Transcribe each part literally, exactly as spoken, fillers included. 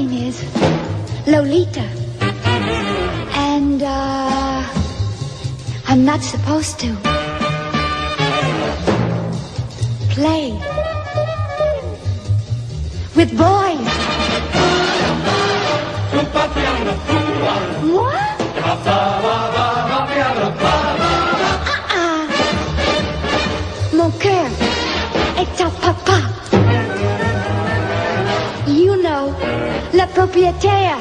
name is Lolita. And, uh, I'm not supposed to play with boys. What? Uh-uh. Mon cœur est à papa. You know, le propriétaire.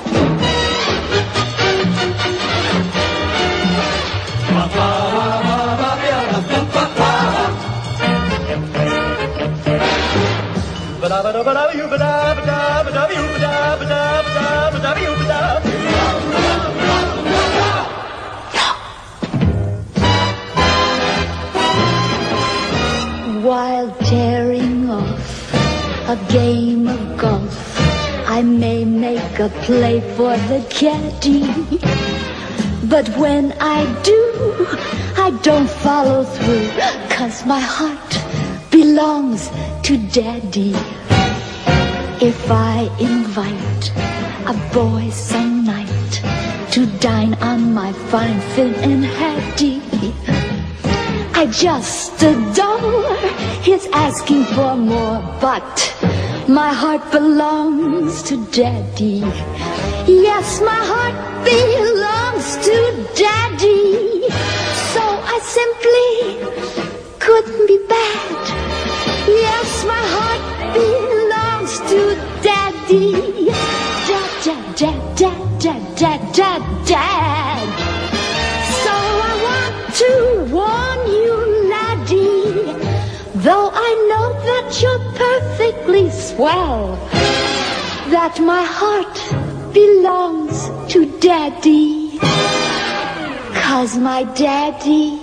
While tearing off a game of golf, I may make a play for the caddy. But when I do, I don't follow through, 'cause my heart belongs to Daddy. If I invite a boy some night to dine on my fine Finn and Hattie, I just adore his asking for more, but my heart belongs to Daddy. Yes, my heart belongs to Daddy. So I simply couldn't be bad. Yes, my heart belongs to Daddy. Dad, dad, dad, dad, dad, dad, dad, dad. So I want to warn you, laddie, though I know that you're perfectly swell, that my heart belongs to Daddy, 'cause my Daddy,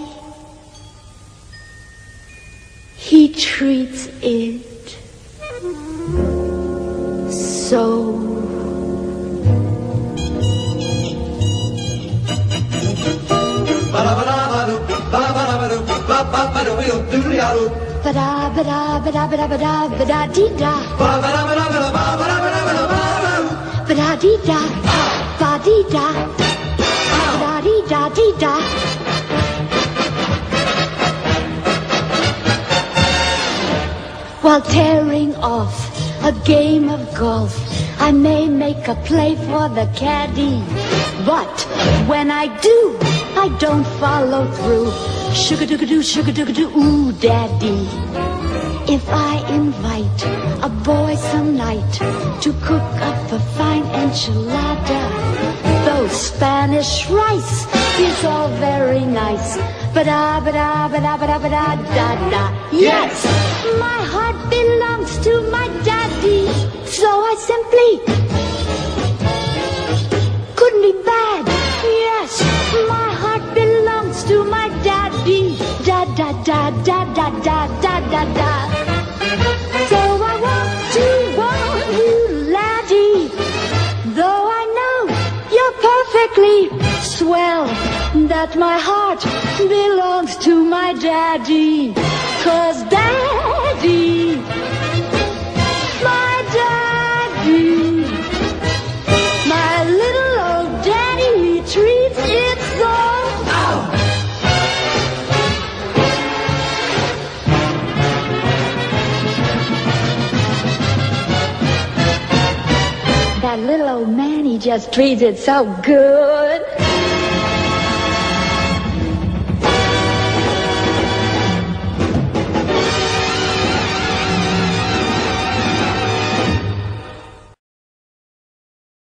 he treats it so. Ba-da, ba-da, ba-da, ba-da, ba-da, ba-da-dee-da. Ba-da-dee-da, ba-dee-da, ba-da-dee-da-dee-da. While tearing off a game of golf, I may make a play for the caddy. But when I do, I don't follow through. Sugar-doo-ga-doo, sugar-doo-ga-doo, ooh, Daddy. If I invite a boy some night to cook up a fine enchilada, though Spanish rice is all very nice, ba-da, ba-da, ba-da, ba-da, ba-da, da-da. Yes, my heart belongs to my Daddy, so I simply couldn't be bad. Yes, my heart belongs to my Daddy, da da da da da da da da da. So I want to warn you, laddie, though I know you're perfectly swell, that my heart belongs to my Daddy, 'cause Daddy, my Daddy, my little old Daddy, he treats it so. Oh. That little old man, he just treats it so good.